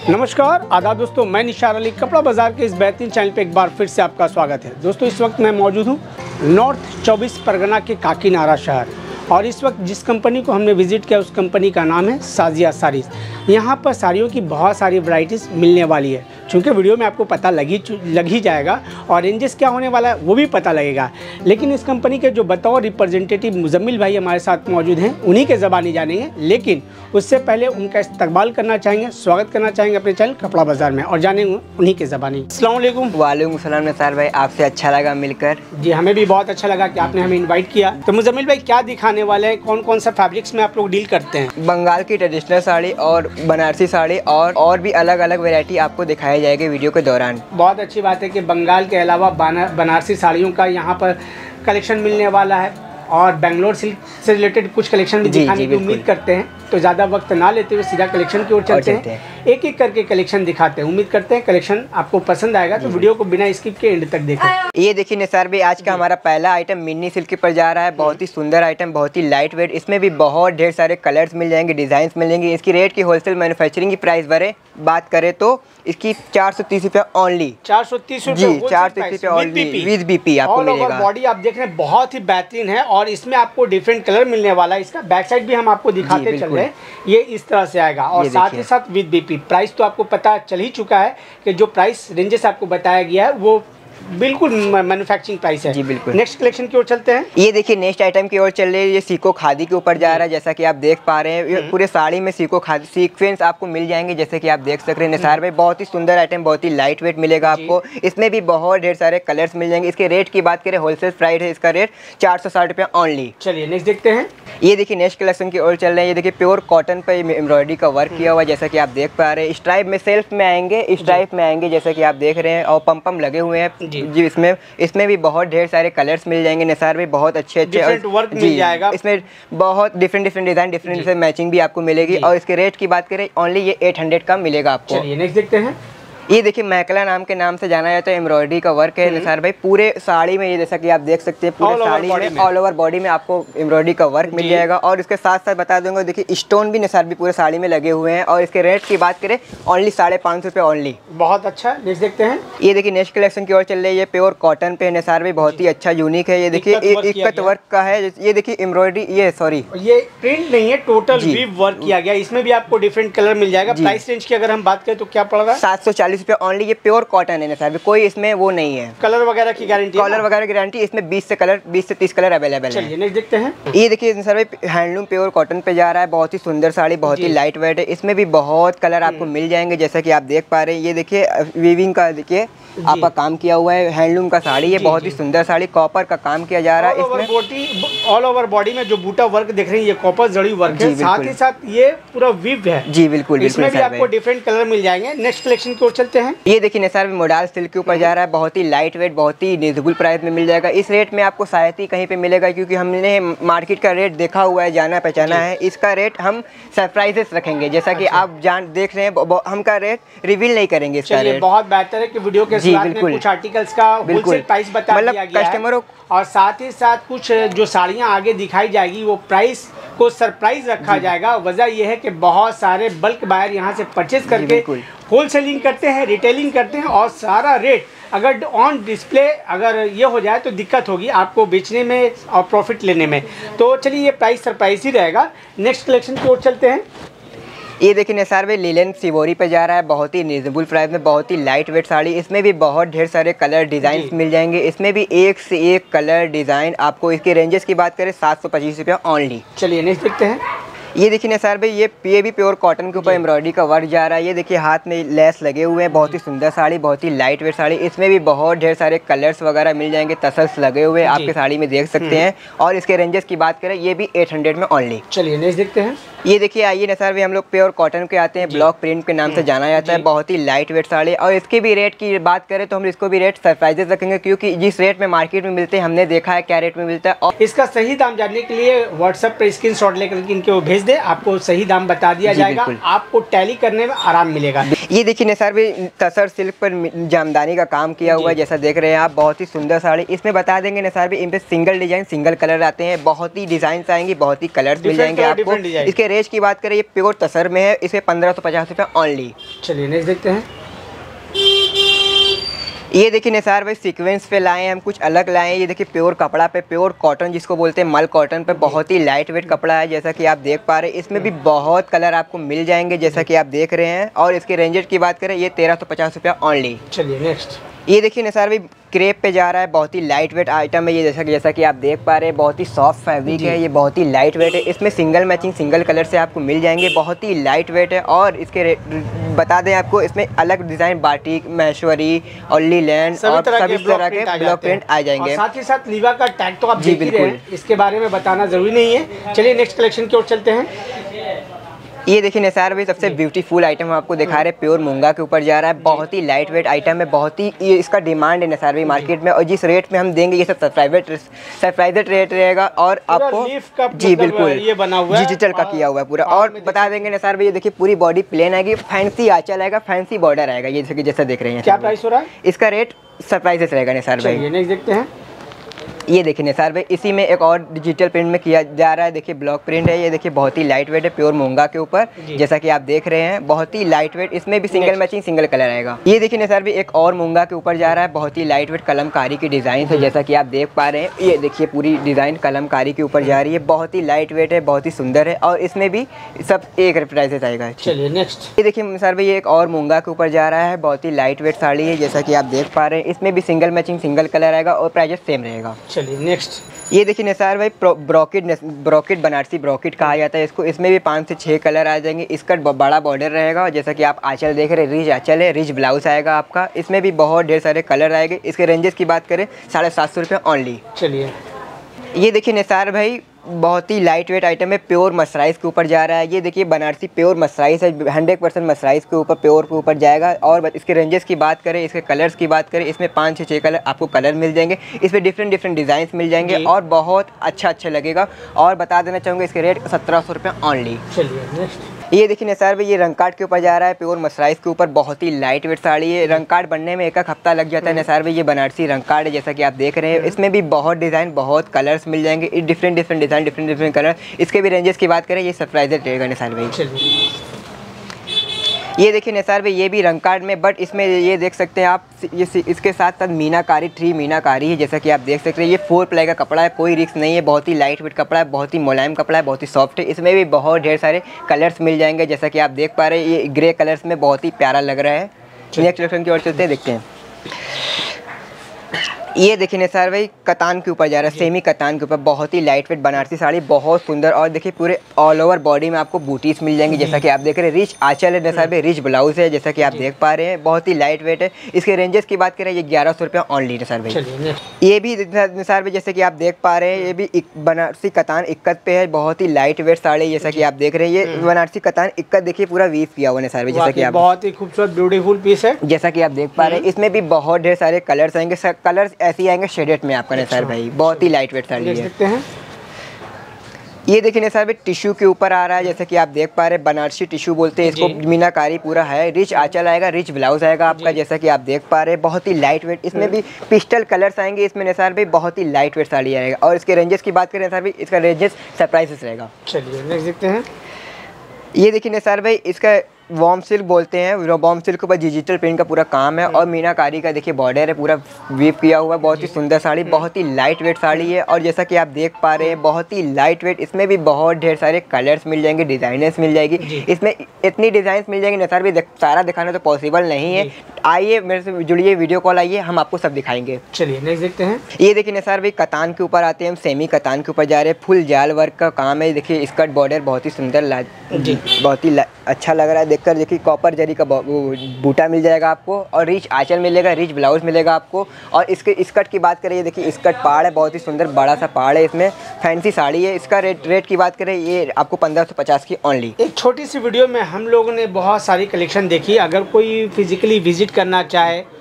नमस्कार आदाब दोस्तों, मैं निशार अली कपड़ा बाजार के इस बेहतरीन चैनल पे एक बार फिर से आपका स्वागत है। दोस्तों इस वक्त मैं मौजूद हूँ नॉर्थ 24 परगना के काकीनाडा शहर, और इस वक्त जिस कंपनी को हमने विज़िट किया उस कंपनी का नाम है साजिया साड़ीज़। यहाँ पर साड़ियों की बहुत सारी वैरायटीज़ मिलने वाली है। चूँकि वीडियो में आपको पता लग ही जाएगा और रेंजेस क्या होने वाला है वो भी पता लगेगा, लेकिन इस कंपनी के जो बतौर रिप्रेजेंटेटिव मुजम्मिल भाई हमारे साथ मौजूद हैं, उन्हीं के ज़बानी जानेंगे। लेकिन उससे पहले उनका इस्तकबाल करना चाहेंगे, स्वागत करना चाहेंगे अपने चैनल कपड़ा बाज़ार में, और जानेंगे उन्हीं के ज़बानी। अस्सलाम वालेकुम। वालेकुम सलाम निसार भाई, आपसे अच्छा लगा मिलकर। जी हमें भी बहुत अच्छा लगा कि आपने हमें इन्वाइट किया। तो मुजम्मिल भाई क्या दिखाने वाले हैं, कौन कौन सा फैब्रिक्स में आप लोग डील करते हैं? बंगाल की ट्रेडिशनल साड़ी और बनारसी साड़ी और भी अलग अलग वैरायटी आपको दिखाई जाएगी वीडियो के दौरान। बहुत अच्छी बात है कि बंगाल के अलावा बनारसी साड़ियों का यहाँ पर कलेक्शन मिलने वाला है, और बेंगलोर सिल्क से रिलेटेड कुछ कलेक्शन भी दिखाने की उम्मीद करते हैं। तो ज़्यादा वक्त ना लेते हुए सीधा कलेक्शन की ओर चलते हैं। एक एक करके कलेक्शन दिखाते हैं। उम्मीद करते हैं कलेक्शन आपको पसंद आएगा, तो वीडियो को बिना स्किप के एंड तक देखें। ये देखिए निसार भाई, आज का हमारा पहला आइटम मिनी सिल्क पर जा रहा है। बहुत ही सुंदर आइटम, बहुत ही लाइट वेट। इसमें भी बहुत ढेर सारे कलर्स मिल जाएंगे, डिजाइन मिल जाएंगे। इसकी रेट की होलसेल मैन्युफैक्चरिंग की प्राइस बात करें तो इसकी 430 रुपये ओनली। 430 जी, 430 रुपये ओनली विद बीपी आपको मिलेगा। बॉडी आप देख रहे हैं बहुत ही बेहतरीन है, और इसमें आपको डिफरेंट कलर मिलने वाला है। इसका बैक साइड भी हम आपको दिखाते चल रहे हैं, ये इस तरह से आएगा, और साथ ही साथ विद बीपी। प्राइस तो आपको पता चल ही चुका है कि जो प्राइस रेंजेस आपको बताया गया है वो बिल्कुल मैन्युफैक्चरिंग प्राइस है। जी बिल्कुल। नेक्स्ट कलेक्शन की ओर चलते हैं। ये देखिए नेक्स्ट आइटम की ओर चल रही है। ये सीको खादी के ऊपर जा रहा है, जैसा कि आप देख पा रहे हैं। ये पूरे साड़ी में सीको खादी सीक्वेंस आपको मिल जाएंगे, जैसे कि आप देख सक रहे हैं निसार भाई। बहुत ही सुंदर आइटम, बहुत ही लाइट वेट मिलेगा आपको। इसमें भी बहुत ढेर सारे कलर्स मिल जाएंगे। इसके रेट की बात करें, होलसेल प्राइस है इसका रेट 460 रुपये ओनली। चलिए नेक्स्ट देखते हैं। ये देखिए नेक्स्ट कलेक्शन की ओर चल रहे हैं। ये देखिए प्योर कॉटन पे एम्ब्रॉयडरी का वर्क किया हुआ है, जैसा कि आप देख पा रहे हैं। स्ट्राइप में सेल्फ में आएंगे, स्ट्राइप में आएंगे, जैसा कि आप देख रहे हैं, और पम लगे हुए हैं जी। इसमें भी बहुत ढेर सारे कलर्स मिल जाएंगे निसार भी, बहुत अच्छे वर्क मिल जाएगा। इसमें बहुत डिफरेंट डिजाइन, डिफरेंट मैचिंग भी आपको मिलेगी। और इसके रेट की बात करें, ओनली ये 800 का मिलेगा आपको। चलिए नेक्स्ट देखते हैं। ये देखिए महकला नाम के नाम से जाना जाता है, एम्ब्रॉयडरी का वर्क है निसार भाई। पूरे साड़ी में, ये जैसा कि आप देख सकते हैं, पूरे साड़ी में ऑल ओवर बॉडी में आपको एम्ब्रॉयडरी का वर्क मिल जाएगा। और इसके साथ साथ बता दूंगा, देखिए स्टोन भी निसार भी पूरे साड़ी में लगे हुए हैं। और इसके रेट की बात करें, ओनली 550 रुपये ओनली। बहुत अच्छा। नेक्स्ट देखते हैं। ये देखिए नेक्स्ट कलेक्शन की ओर चल रही है। ये प्योर कॉटन पे निसार भी, बहुत ही अच्छा यूनिक है। ये देखिए इक्कत वर्क का है। ये देखिए एम्ब्रॉयडरी, ये सॉरी ये प्रिंट नहीं है, टोटल वीव वर्क किया गया। इसमें भी आपको डिफरेंट कलर मिल जाएगा। प्राइस रेंज की अगर हम बात करें तो क्या पड़ रहा है? 740 रुपये ओनली। ये प्योर कॉटन है ना सर, कोई इसमें वो नहीं है। कलर वगैरह की गारंटी? कलर वगैरह की गारंटी इसमें 20 से 30 कलर अवेलेबल है। चलिए नेक्स्ट देखते हैं। ये देखिए सर हैंडलूम प्योर कॉटन पे जा रहा है। बहुत ही सुंदर साड़ी, बहुत ही लाइट वेट है। इसमें भी बहुत कलर आपको मिल जाएंगे, जैसा कि आप देख पा रहे हैं। ये देखिए वीविंग का देखिए आपका काम किया हुआ है, हैंडलूम का साड़ी है। बहुत ही सुंदर साड़ी, कॉपर का काम किया जा रहा है इसमें। ऑल ओवर बॉडी में जो बूटा वर्क देख रहे हैं, ये कॉपर जड़ी वर्क है, साथ ही साथ ये पूरा वीव है। जी बिल्कुल। इसमें भी आपको डिफरेंट कलर मिल जाएंगे। नेक्स्ट कलेक्शन की ओर चलते हैं। ये देखिए निसार मोडाल सिल्क के ऊपर जा रहा है। बहुत ही लाइट वेट, बहुत ही रिजनेबल प्राइस में मिल जाएगा। इस रेट में आपको शायद ही कहीं पे मिलेगा, क्योंकि हमने मार्केट का रेट देखा हुआ है, जाना पहचाना है। इसका रेट हम सरप्राइजेस रखेंगे, जैसा कि आप देख रहे हैं। हम का रेट रिवील नहीं करेंगे इसका रेट। बहुत बेहतर है कि वीडियो के शुरुआत में कुछ आर्टिकल्स का होलसेल प्राइस बता दिया गया है, कस्टमरों, और साथ ही साथ कुछ जो साड़ियाँ आगे दिखाई जाएगी वो प्राइस को सरप्राइज रखा जाएगा। वजह यह है कि बहुत सारे बल्क बायर यहाँ से परचेज करके होलसेलिंग करते हैं, रिटेलिंग करते हैं, और सारा रेट अगर ऑन डिस्प्ले अगर ये हो जाए तो दिक्कत होगी आपको बेचने में और प्रॉफिट लेने में। तो चलिए ये प्राइस सरप्राइज ही रहेगा। नेक्स्ट कलेक्शन की ओर चलते हैं। ये देखिए निसार भाई लिलन सिवोरी पे जा रहा है। बहुत ही रिजनेबल प्राइस में, बहुत ही लाइट वेट साड़ी। इसमें भी बहुत ढेर सारे कलर डिज़ाइन मिल जाएंगे। इसमें भी एक से एक कलर डिज़ाइन आपको। इसके रेंजेस की बात करें 725 रुपये ओनली। चलिए नेक्स्ट देखते हैं। ये देखिए निसार भाई, ये भी प्योर कॉटन के ऊपर एम्ब्रॉयडरी का वर्क जा रहा है। ये देखिए हाथ में लेस लगे हुए हैं। बहुत ही सुंदर साड़ी, बहुत ही लाइट वेट साड़ी। इसमें भी बहुत ढेर सारे कलर्स वगैरह मिल जाएंगे, तसल्स लगे हुए आपके साड़ी में देख सकते हैं। और इसके रेंजेस की बात करें, ये भी 800 में ओनली। चलिए नेक्स्ट देखते हैं। ये देखिए आइए निसार भाई, हम लोग प्योर कॉटन के आते हैं, ब्लॉक प्रिंट के नाम से जाना जाता है। बहुत ही लाइट वेट साड़ी, और इसके भी रेट की बात करें तो हम इसको भी रेट सरप्राइजेस रखेंगे, क्योंकि जिस रेट में मार्केट में मिलते हैं हमने देखा है क्या रेट में मिलता है। और इसका सही दाम जानने के लिए व्हाट्सएप पर स्क्रीनशॉट लेकर इनको भेज भेज दे, आपको सही दाम बता दिया जाएगा, आपको टैली करने में आराम मिलेगा। ये देखिए निसार भाई तसर सिल्क पर जामदानी का काम किया हुआ है, जैसा देख रहे हैं आप, बहुत ही सुंदर साड़ी। इसमें बता देंगे निसार भाई इन पे सिंगल डिजाइन सिंगल कलर आते हैं, बहुत ही डिजाइन आएंगी, बहुत ही कलर्स मिल जाएंगे आपको। इसके रेंज की बात करें, ये प्योर तसर में है, इसे 1550 रुपये ऑनली। चलिए नेक्स्ट देखते हैं। ये देखिए निसार भाई सीक्वेंस पे लाए हैं हम, कुछ अलग लाए हैं। ये देखिए प्योर कपड़ा पे, प्योर कॉटन जिसको बोलते हैं, मल कॉटन पे, बहुत ही लाइट वेट कपड़ा है, जैसा कि आप देख पा रहे हैं। इसमें भी बहुत कलर आपको मिल जाएंगे, जैसा कि आप देख रहे हैं। और इसके रेंजेस की बात करें, ये 1350 रुपया ऑनली। चलिए नेक्स्ट। ये देखिए निसार भाई क्रेप पे जा रहा है, बहुत ही लाइट वेट आइटम है ये, जैसा कि आप देख पा रहे हैं, बहुत ही सॉफ्ट फैब्रिक है, ये बहुत ही लाइट वेट है। इसमें सिंगल मैचिंग सिंगल कलर से आपको मिल जाएंगे, बहुत ही लाइट वेट है। और इसके बता दें आपको, इसमें अलग design batik, Maheshwari, only land और सभी तरह के ब्लॉक प्रिंट आ जाएंगे। साथ ही साथ लीवा का टैग तो आप देख ही रहे हैं, इसके बारे में बताना जरूरी नहीं है। चलिए नेक्स्ट कलेक्शन की ओर चलते हैं। ये देखिए निसार भाई सबसे ब्यूटीफुल आइटम हम आपको दिखा रहे हैं, प्योर मूंगा के ऊपर जा रहा है, बहुत ही लाइट वेट आइटम है, बहुत ही ये इसका डिमांड है निसार भाई मार्केट में। और जिस रेट में हम देंगे ये सब सरप्राइज रेट रहेगा। और आपको जी बिल्कुल ये बना हुआ है, डिजिटल का किया हुआ है पूरा। और बता देंगे निसार भाई, ये देखिए पूरी बॉडी प्लेन आएगी, फैंसी आंचल आएगा, फैंसी बॉर्डर आएगा, ये जैसा देख रहे हैं। क्या प्राइस हो रहा है इसका? रेट सरप्राइजेस रहेगा निसार भाई। नेक्स्ट देखते हैं। ये देखिए निसार भाई इसी में एक और डिजिटल प्रिंट में किया जा रहा है, देखिए ब्लॉक प्रिंट है, ये देखिए बहुत ही लाइट वेट है, प्योर मूंगा के ऊपर, जैसा कि आप देख रहे हैं, बहुत ही लाइट वेट। इसमें भी सिंगल मैचिंग सिंगल कलर आएगा। ये देखिए निसार भाई एक और मूंगा के ऊपर जा रहा है, बहुत ही लाइट वेट कलमकारी की डिज़ाइन है, जैसा कि आप देख पा रहे हैं। ये देखिए पूरी डिज़ाइन कलमकारी के ऊपर जा रही है, बहुत ही लाइट वेट है, बहुत ही सुंदर है। और इसमें भी सब एक प्राइसेस आएगा। चलिए नेक्स्ट। ये देखिए निसार भाई एक और मूंगा के ऊपर जा रहा है, बहुत ही लाइट वेट साड़ी है, जैसा कि आप देख पा रहे हैं। इसमें भी सिंगल मैचिंग सिंगल कलर आएगा और प्राइजेस सेम रहेगा। चलिए नेक्स्ट। ये देखिए निसार भाई ब्रॉकेट बनारसी ब्रॉकेट कहा जाता है इसको। इसमें भी 5 से 6 कलर आ जाएंगे। इसका बड़ा बॉर्डर रहेगा, जैसा कि आप आंचल देख रहे हैं, रिच आंचल है, रिच ब्लाउज आएगा आपका। इसमें भी बहुत ढेर सारे कलर आएंगे। इसके रेंजेस की बात करें 750 रुपये ऑनली। चलिए ये देखिए निसार भाई बहुत ही लाइट वेट आइटम है, प्योर मसराइज के ऊपर जा रहा है। ये देखिए बनारसी प्योर मसराइज है, 100% मसराइज के ऊपर प्योर के ऊपर जाएगा। और इसके रेंजेस की बात करें, इसके कलर्स की बात करें, इसमें 5 से 6 कलर आपको कलर मिल जाएंगे। इसमें डिफरेंट डिज़ाइन मिल जाएंगे और बहुत अच्छा लगेगा। और बता देना चाहूँगा इसके रेट 1700 रुपये ऑनली। चलिए नेक्स्ट। ये देखिए निसार भाई ये रंगकाट के ऊपर जा रहा है, प्योर मसराइज के ऊपर, बहुत ही लाइट वेट साड़ी है। रंगकाट बनने में एक हफ्ता लग जाता है निसार भाई। ये बनारसी रंगकाट है, जैसा कि आप देख रहे हैं। इसमें भी बहुत डिज़ाइन बहुत कलर्स मिल जाएंगे, डिफरेंट डिज़ाइन डिफरेंट कलर। इसके भी रेंजेस की बात करें, ये सरप्राइजेज रहेगा निसार भाई। ये देखिए निसार भाई ये भी रंगकाट में, बट इसमें ये देख सकते हैं आप, ये इसके साथ साथ मीनाकारी 3 मीनाकारी है, जैसा कि आप देख सकते हैं। ये 4 प्लाई का कपड़ा है, कोई रिस्क नहीं है, बहुत ही लाइट वेट कपड़ा है, बहुत ही मुलायम कपड़ा है, बहुत ही सॉफ्ट है। इसमें भी बहुत ढेर सारे कलर्स मिल जाएंगे, जैसा कि आप देख पा रहे हैं। ये ग्रे कलर्स में बहुत ही प्यारा लग रहा है। नेक्स्ट कलेक्शन की ओर चलते हैं, देखते हैं। ये देखिए निसार भाई कतान के ऊपर जा रहा है, सेमी कतान के ऊपर, बहुत ही लाइट वेट बनारसी साड़ी, बहुत सुंदर। और देखिए पूरे ऑल ओवर बॉडी में आपको बूटीज मिल जाएंगी, जैसा कि आप देख रहे हैं। रिच आंचल है निसार भाई, रिच ब्लाउज है, जैसा कि आप देख पा रहे हैं, बहुत ही लाइट वेट है। इसके रेंजेस की बात करें, ये 1100 रुपये ऑनली निसार भाई। ये भी निसार भाई जैसे कि आप देख पा रहे हैं, ये भी बनारसी कतान इक्कत पे है, बहुत ही लाइट वेट साड़ी, जैसा कि आप देख रहे हैं। ये बनारसी कतान इक्कत देखिए पूरा वीव किया हुआ निसार भाई, जैसा कि आप, बहुत ही खूबसूरत ब्यूटीफुल पीस है, जैसा कि आप देख पा रहे हैं। इसमें भी बहुत ढेर सारे कलर्स आएंगे, कलर्स ऐसे आएंगे शेडेड में आपका निसार भाई, बहुत ही लाइट वेट साड़ी है। ये देखिए निसार भाई टिश्यू के ऊपर आ रहा है, जैसे कि आप देख पा रहे हैं, बनारसी टिश्यू बोलते हैं इसको, मीनाकारी पूरा है, रिच आंचल आएगा, रिच ब्लाउज आएगा आपका, जैसा कि आप देख पा रहे हैं। बहुत ही लाइट वेट, इसमें भी पिस्टल कलर्स आएंगे इसमें निसार भाई, बहुत ही लाइट वेट साड़ी आएगा। और इसके रेंजेस की बात करें निसार भाई, इसका रेंजेस सरप्राइजेस रहेगा। चलिए नेक्स्ट देखते हैं। ये देखिए निसार भाई इसका वॉर्म सिल्क बोलते हैं, वॉर्म सिल्क के ऊपर डिजिटल प्रिंट का पूरा काम है और मीनाकारी का देखिए बॉर्डर है, पूरा वीव किया हुआ है। बहुत ही सुंदर साड़ी, बहुत ही लाइट वेट साड़ी है। और जैसा कि आप देख पा रहे हैं, बहुत ही लाइट वेट, इसमें भी बहुत ढेर सारे कलर्स मिल जाएंगे, डिज़ाइनर्स मिल जाएगी। इसमें इतनी डिज़ाइन मिल जाएंगे निसार भी, सारा दिखाना तो पॉसिबल नहीं है। आइए मेरे से जुड़िए, वीडियो कॉल आइए, हम आपको सब दिखाएंगे। चलिए नेक्स्ट देखते हैं। ये देखिए निसार भाई कतान के ऊपर आते हैं हम, सेमी कतान के ऊपर जा रहे हैं, फुल जाल वर्क का काम है। देखिए स्कर्ट बॉर्डर बहुत ही सुंदर, बहुत ही अच्छा लग रहा है देखकर। देखिए कॉपर जरी का बूटा मिल जाएगा आपको और रिच आंचल मिलेगा, रिच ब्लाउज मिलेगा आपको। और इसके स्कर्ट की बात करें, ये देखिए स्कर्ट पहाड़ है, बहुत ही सुंदर बड़ा सा पहाड़ है, इसमें फैंसी साड़ी है। इसका रेट की बात करें, ये आपको 1550 की ओनली। एक छोटी सी वीडियो में हम लोगों ने बहुत सारी कलेक्शन देखी। अगर कोई फिजिकली विजिट करना चाहे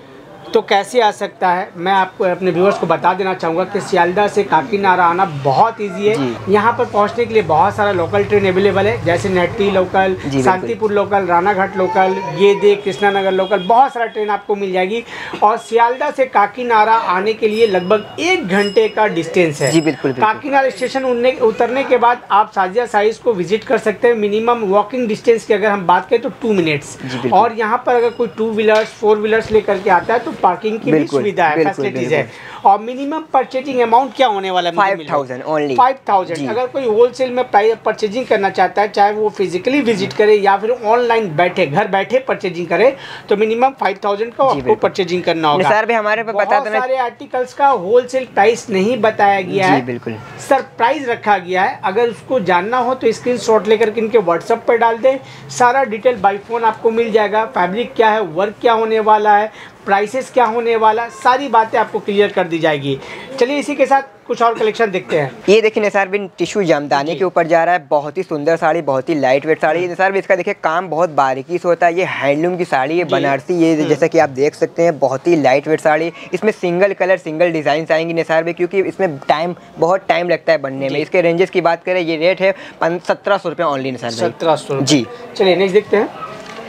तो कैसे आ सकता है, मैं आपको अपने व्यूअर्स को बता देना चाहूँगा कि सियालदह से काकीनाड़ा आना बहुत इजी है। यहाँ पर पहुँचने के लिए बहुत सारा लोकल ट्रेन अवेलेबल है, जैसे नेट्टी local, Shantipur local, Ranaghat local, Gede, Krishnanagar local, बहुत सारा ट्रेन आपको मिल जाएगी। और सियालदह से काकीनाड़ा आने के लिए लगभग 1 घंटे का डिस्टेंस है। जी बिल्कुल। काकीनाड़ा स्टेशन उतरने के बाद आप साजिया साइज को विजिट कर सकते हैं। मिनिमम वॉकिंग डिस्टेंस की अगर हम बात करें तो 2 मिनट्स। और यहाँ पर अगर कोई 2 व्हीलर्स 4 व्हीलर्स लेकर के आता है तो पार्किंग की भी सुविधा है, फैसिलिटीज है। और मिनिमम परचेजिंग अमाउंट क्या होने वाला है? 5000 ओनली। 5000। अगर कोई होलसेल में परचेजिंग करना चाहता है, चाहे वो फिजिकली विजिट करे या फिर ऑनलाइन बैठे घर बैठे परचेजिंग करे, तो मिनिमम 5000 का आपको परचेजिंग करना होगा। सर भी हमारे पे बता देना, सारे आर्टिकल्स का होलसेल प्राइस नहीं बताया गया है, बिल्कुल सरप्राइज रखा गया है। अगर उसको जानना हो तो स्क्रीनशॉट लेकर के इनके व्हाट्सएप पर डाल दें, सारा डिटेल बाई फोन आपको मिल जाएगा। फैब्रिक क्या है, वर्क क्या होने वाला है, प्राइसेस क्या होने वाला, सारी बातें आपको क्लियर कर दी जाएगी। चलिए इसी के साथ कुछ और कलेक्शन देखते हैं। ये देखिए निसार बिन टिश्यू जामदानी के ऊपर जा रहा है, बहुत ही सुंदर साड़ी, बहुत ही लाइट वेट साड़ी। निसार भी इसका देखिए काम बहुत बारीकी से होता है, ये हैंडलूम की साड़ी है, बनारसी। ये जैसा कि आप देख सकते हैं बहुत ही लाइट वेट साड़ी। इसमें सिंगल कलर सिंगल डिजाइन आएंगी निसार भी, क्योंकि इसमें बहुत टाइम लगता है बनने में। इसके रेंजेस की बात करें, ये रेट है 1700 रुपये ओनली निसार। 1700 जी। चलिए नेक्स्ट देखते हैं।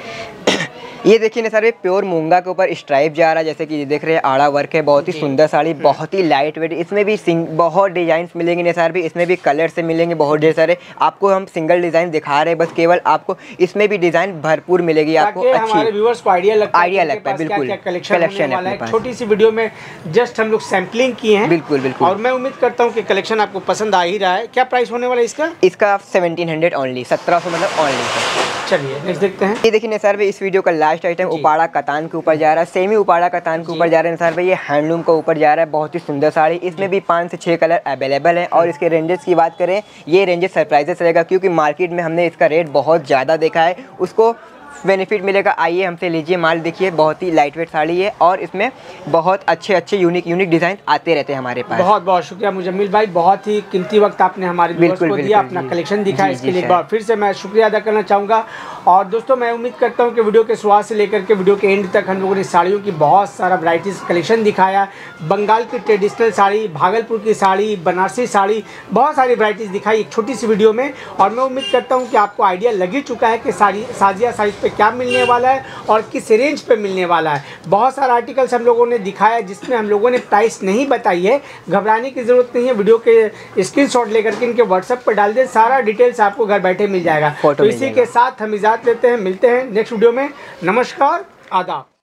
ये देखिए निसार भाई प्योर मूंगा के ऊपर स्ट्राइप जा रहा है, जैसे कि ये देख रहे हैं आड़ा वर्क है, बहुत ही सुंदर साड़ी, बहुत ही लाइट वेट। इसमें भी बहुत डिजाइन मिलेंगे निसार भी, इसमें भी कलर से मिलेंगे बहुत ढेर सारे। आपको हम सिंगल डिजाइन दिखा रहे हैं बस, केवल आपको इसमें भी डिजाइन भरपूर मिलेगी आपको। हमारे व्यूअर्स को आइडिया लगता है बिल्कुल कलेक्शन है। छोटी सी वीडियो में जस्ट हम लोग सैम्पलिंग किए हैं। बिल्कुल। और मैं उम्मीद करता हूँ कि कलेक्शन आपको पसंद आ ही रहा है। क्या प्राइस होने वाला है इसका? इसका 1700 ओनली, 1700 मतलब ओनली। चलिए नेक्स्ट देखते हैं। ये देखिए निसार भाई इस वीडियो का लास्ट आइटम उपाड़ा कतान के ऊपर जा रहा है, सेमी उपाड़ा कतान के ऊपर जा रहा है निसार भाई। ये हैंडलूम के ऊपर जा रहा है, बहुत ही सुंदर साड़ी। इसमें भी 5 से 6 कलर अवेलेबल हैं। और इसके रेंजेस की बात करें, ये रेंजेस सरप्राइजेस रहेगा, क्योंकि मार्केट में हमने इसका रेट बहुत ज़्यादा देखा है, उसको बेनिफिट मिलेगा। आइए हमसे लीजिए माल, देखिए बहुत ही लाइट वेट साड़ी है और इसमें बहुत अच्छे यूनिक डिज़ाइन आते रहते हैं हमारे पास। बहुत बहुत शुक्रिया मुजम्मिल भाई, बहुत ही कीमती वक्त आपने हमारे व्यूअर्स को दिया, अपना कलेक्शन दिखाया, इसके लिए एक बार फिर से मैं शुक्रिया अदा करना चाहूँगा। और दोस्तों मैं उम्मीद करता हूँ कि वीडियो के शुरुआत से लेकर के वीडियो के एंड तक हम लोगों ने साड़ियों की बहुत सारा वैराइटीज़ कलेक्शन दिखाया। बंगाल की ट्रेडिशनल साड़ी, भागलपुर की साड़ी, बनारसी साड़ी, बहुत सारी वैराइटीज़ दिखाई एक छोटी सी वीडियो में। और मैं उम्मीद करता हूँ कि आपको आइडिया लग ही चुका है कि साजिया साइज पे क्या मिलने वाला है और किस रेंज पे मिलने वाला है। बहुत सारा आर्टिकल्स हम लोगों ने दिखाया जिसमें हम लोगों ने प्राइस नहीं बताई है। घबराने की ज़रूरत नहीं है, वीडियो के स्क्रीनशॉट लेकर के इनके व्हाट्सएप पर डाल दें, सारा डिटेल्स आपको घर बैठे मिल जाएगा। तो इसी के साथ हम इजाज़त लेते हैं, मिलते हैं नेक्स्ट वीडियो में। नमस्कार, आदाब।